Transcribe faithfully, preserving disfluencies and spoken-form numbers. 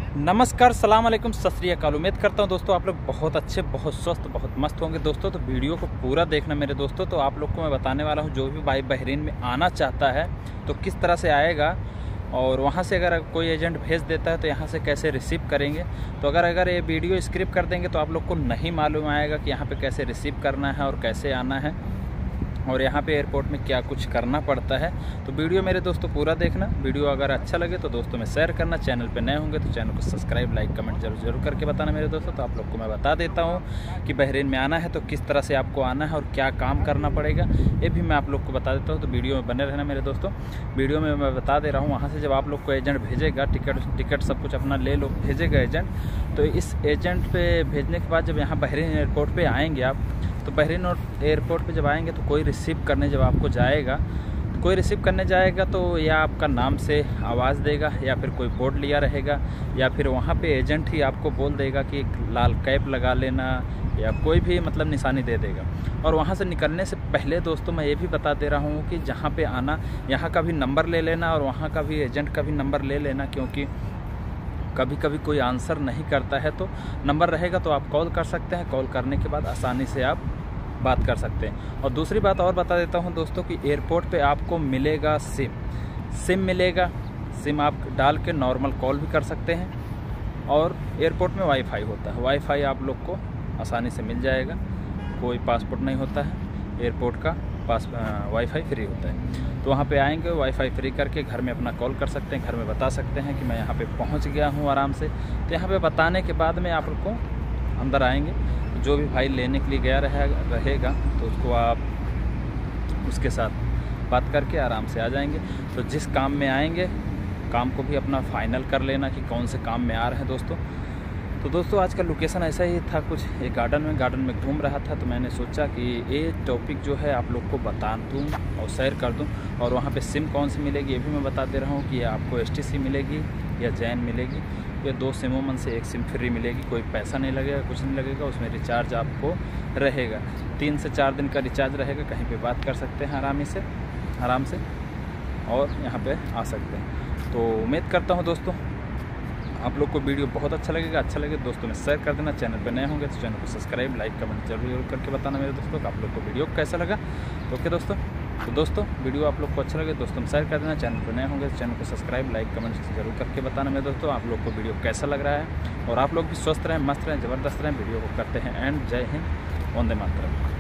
नमस्कार, सलाम अलैकुम, सत श्री अकाल। उम्मीद करता हूँ दोस्तों आप लोग बहुत अच्छे, बहुत स्वस्थ, बहुत मस्त होंगे दोस्तों। तो वीडियो को पूरा देखना मेरे दोस्तों। तो आप लोग को मैं बताने वाला हूँ, जो भी भाई बहरीन में आना चाहता है तो किस तरह से आएगा, और वहाँ से अगर कोई एजेंट भेज देता है तो यहाँ से कैसे रिसीव करेंगे। तो अगर अगर ये वीडियो स्क्रिप्ट कर देंगे तो आप लोग को नहीं मालूम आएगा कि यहाँ पे कैसे रिसीव करना है और कैसे आना है, और यहाँ पे एयरपोर्ट में क्या कुछ करना पड़ता है। तो वीडियो मेरे दोस्तों पूरा देखना। वीडियो अगर अच्छा लगे तो दोस्तों में शेयर करना। चैनल पे नए होंगे तो चैनल को सब्सक्राइब, लाइक, कमेंट जरूर जरूर करके बताना मेरे दोस्तों। तो आप लोग को मैं बता देता हूँ कि बहरीन में आना है तो किस तरह से आपको आना है और क्या काम करना पड़ेगा, ये भी मैं आप लोग को बता देता हूँ। तो वीडियो में बने रहना मेरे दोस्तों। वीडियो में मैं बता दे रहा हूँ, वहाँ से जब आप लोग को एजेंट भेजेगा, टिकट टिकट सब कुछ अपना ले लो, भेजेगा एजेंट। तो इस एजेंट पे भेजने के बाद जब यहाँ बहरीन एयरपोर्ट पर आएँगे आप, तो बहरीन एयरपोर्ट पे जब आएंगे तो कोई रिसीव करने जब आपको जाएगा, तो कोई रिसीव करने जाएगा तो या आपका नाम से आवाज़ देगा, या फिर कोई बोर्ड लिया रहेगा, या फिर वहाँ पे एजेंट ही आपको बोल देगा कि लाल कैप लगा लेना, या कोई भी मतलब निशानी दे देगा। और वहाँ से निकलने से पहले दोस्तों मैं ये भी बता दे रहा हूँ कि जहाँ पे आना, यहाँ का भी नंबर ले लेना और वहाँ का भी एजेंट का भी नंबर ले लेना, क्योंकि कभी कभी कोई आंसर नहीं करता है तो नंबर रहेगा तो आप कॉल कर सकते हैं। कॉल करने के बाद आसानी से आप बात कर सकते हैं। और दूसरी बात और बता देता हूं दोस्तों कि एयरपोर्ट पे आपको मिलेगा सिम सिम मिलेगा। सिम आप डाल के नॉर्मल कॉल भी कर सकते हैं, और एयरपोर्ट में वाईफाई होता है। वाईफाई आप लोग को आसानी से मिल जाएगा। कोई पासपोर्ट नहीं होता है, एयरपोर्ट का पास वाईफाई फ्री होता है। तो वहाँ पे आएंगे, वाईफाई फ्री करके घर में अपना कॉल कर सकते हैं, घर में बता सकते हैं कि मैं यहाँ पे पहुँच गया हूँ आराम से। तो यहाँ पे बताने के बाद में आप लोग को अंदर आएंगे, जो भी भाई लेने के लिए गया रहेगा रहेगा तो उसको आप उसके साथ बात करके आराम से आ जाएंगे। तो जिस काम में आएंगे, काम को भी अपना फाइनल कर लेना कि कौन से काम में आ रहे हैं दोस्तों। तो दोस्तों आज का लोकेशन ऐसा ही था, कुछ एक गार्डन में गार्डन में घूम रहा था, तो मैंने सोचा कि ये टॉपिक जो है आप लोग को बता दूँ और शेयर कर दूँ। और वहाँ पे सिम कौन सी मिलेगी ये भी मैं बता दे रहा हूँ कि आपको एस टी सी मिलेगी या जैन मिलेगी। ये दो सिमों में से एक सिम फ्री मिलेगी, कोई पैसा नहीं लगेगा, कुछ नहीं लगेगा। उसमें रिचार्ज आपको रहेगा, तीन से चार दिन का रिचार्ज रहेगा। कहीं पे बात कर सकते हैं आरामी से आराम से और यहाँ पे आ सकते हैं। तो उम्मीद करता हूँ दोस्तों आप लोग को वीडियो बहुत अच्छा लगेगा। अच्छा लगे दोस्तों में शेयर कर देना। चैनल पे नए होंगे तो चैनल को सब्सक्राइब, लाइक, कमेंट जरूर जरूर करके बताना मेरे दोस्तों कि आप लोग को वीडियो कैसा लगा। ओके दोस्तों, तो दोस्तों वीडियो आप लोग को अच्छा लगे दोस्तों में शेयर कर देना। चैनल पर नए होंगे तो चैनल को सब्सक्राइब, लाइक, कमेंट जरूर करके बताना मेरे दोस्तों आप लोग को वीडियो कैसा लग रहा है। और आप लोग भी स्वस्थ रहें, मस्त रहें, ज़बरदस्त रहें। वीडियो को करते हैं एंड। जय हिंद, वंदे मातरम।